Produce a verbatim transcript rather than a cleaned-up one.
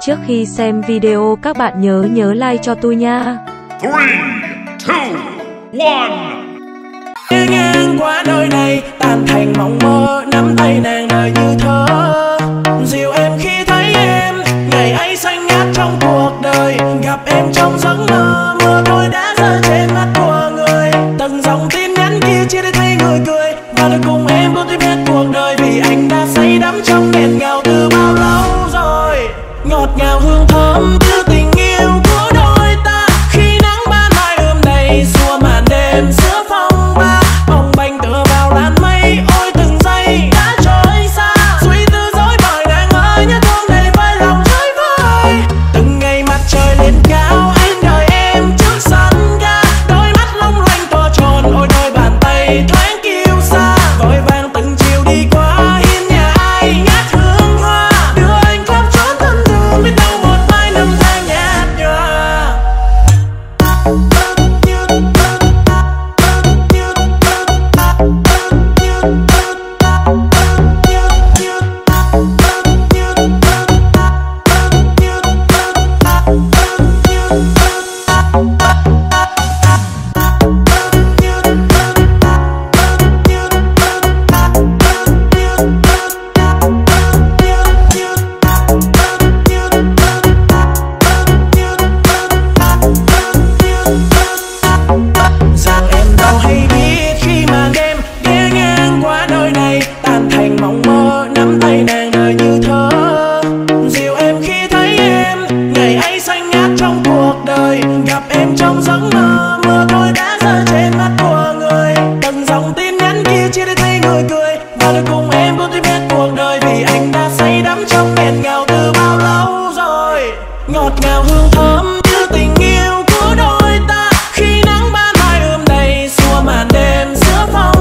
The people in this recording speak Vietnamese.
Trước khi xem video các bạn nhớ nhớ like cho tôi nha. three, two, one. Đi ngang qua nơi này tan thành mộng mơ, nắm tay nàng đời như thơ. Dìu em khi thấy em, ngày ấy xanh ngát trong cuộc đời. Gặp em trong giấc mơ, mưa thôi đã rơi trên mắt của người. Từng dòng tin nhắn kia chia để thấy người cười, và được cùng em bước tiếp hết cuộc đời. Vì anh đã say đắm trong đèn ngào từ bao lâu rồi. Ngọt ngào hương thơm như tình yêu của đôi ta. Khi nắng ban mai ươm đầy xua màn đêm giữa phong ba. Bồng bềnh tựa vào làn mây, ôi từng giây đã trôi xa. Suy tư dối bời nàng ơi, nhớ thương này với lòng chơi vơi. Từng ngày mặt trời lên cao, anh đợi em trước sân ga. Đôi mắt long lanh to tròn, ôi đôi bàn tay thoáng kiêu sa. Vội vàng từng chiều đi qua hiên nhà ai ngát hương hoa. Đưa anh khắp trốn thân thương, biết đâu một mai năm tháng nhạt nhòa. Rằng em đâu hay biết khi màn đêm ghé ngang qua nơi này tan thành mộng mơ, nắm tay nàng đời như thơ. Dìu em khi thấy em, ngày ấy xanh ngát trong cuộc đời. Gặp em trong giấc mơ, mưa thôi đã rơi trên mắt của người. Từng dòng tin nhắn kia chia để thấy người cười, và được cùng em bước tiếp hết cuộc đời. Vì anh đã say đắm trong đèn ngào từ bao lâu rồi. Ngọt ngào hương thơm như tình yêu của đôi ta. Khi nắng ban mai ươm đầy xua màn đêm giữa phong